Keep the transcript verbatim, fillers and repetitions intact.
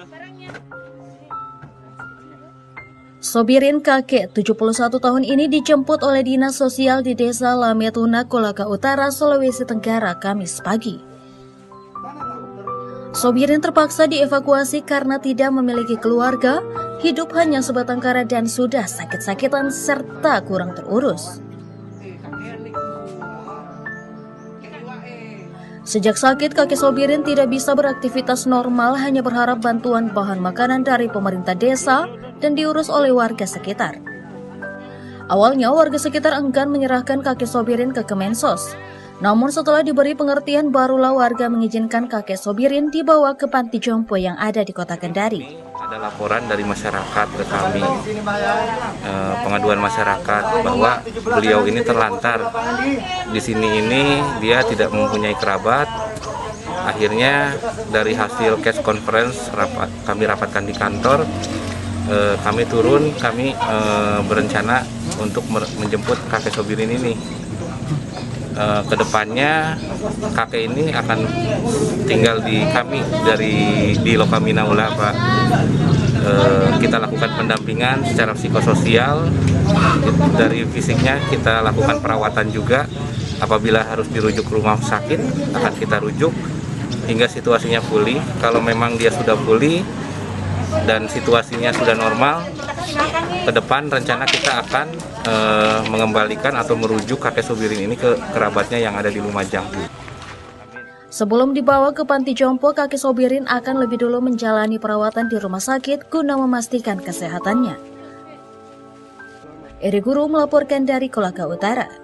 Sobirin kakek tujuh puluh satu tahun ini dijemput oleh Dinas Sosial di Desa Lametuna, Kolaka Utara, Sulawesi Tenggara, Kamis pagi. Sobirin terpaksa dievakuasi karena tidak memiliki keluarga, hidup hanya sebatang kara dan sudah sakit-sakitan serta kurang terurus. Sejak sakit, kakek Sobirin tidak bisa beraktivitas normal, hanya berharap bantuan bahan makanan dari pemerintah desa dan diurus oleh warga sekitar. Awalnya warga sekitar enggan menyerahkan kakek Sobirin ke Kemensos. Namun setelah diberi pengertian, barulah warga mengizinkan kakek Sobirin dibawa ke panti jompo yang ada di Kota Kendari. Ada laporan dari masyarakat ke kami, eh, pengaduan masyarakat bahwa beliau ini terlantar. Di sini ini dia tidak mempunyai kerabat. Akhirnya dari hasil case conference rapat, kami rapatkan di kantor. Eh, kami turun, kami eh, berencana untuk menjemput kakek Sobirin ini. Eh, kedepannya kakek ini akan tinggal di kami dari di Lokaminaula, Pak. Eh, kita lakukan pendampingan secara psikososial, dari fisiknya kita lakukan perawatan juga. Apabila harus dirujuk ke rumah sakit akan kita rujuk hingga situasinya pulih. Kalau memang dia sudah pulih dan situasinya sudah normal, ke depan rencana kita akan e, mengembalikan atau merujuk kakek Sobirin ini ke kerabatnya yang ada di Lumajang. Sebelum dibawa ke panti jompo, kakek Sobirin akan lebih dulu menjalani perawatan di rumah sakit guna memastikan kesehatannya. Eri Guru melaporkan dari Kolaka Utara.